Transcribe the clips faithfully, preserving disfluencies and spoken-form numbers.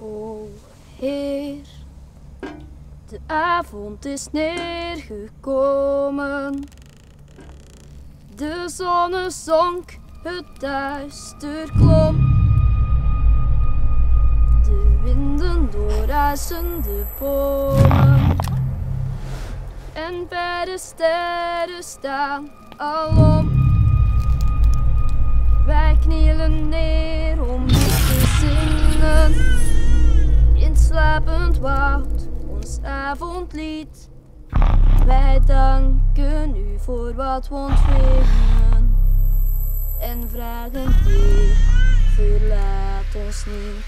O Heer, de avond is neergekomen. De zonne zonk, het duister klom. De winden doorruisen de bomen. En verre sterren staan alom. Wij knielen neer om u te zingen. In het slapend woud, ons avondlied. Wij danken u voor wat we ontvingen. En vragen, Heer, verlaat ons niet.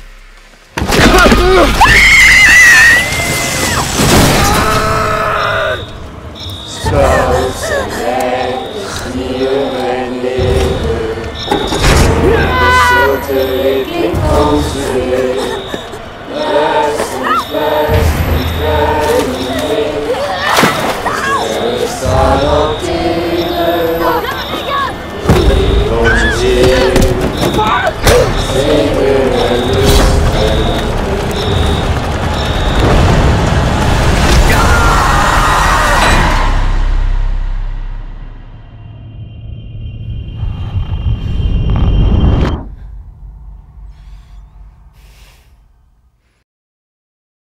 Zoals en nergens hier en leven. De stilte klinkt onze Heer. Luisterend, luisterend, kruiden weer. We staan op timmer. Onze Heer.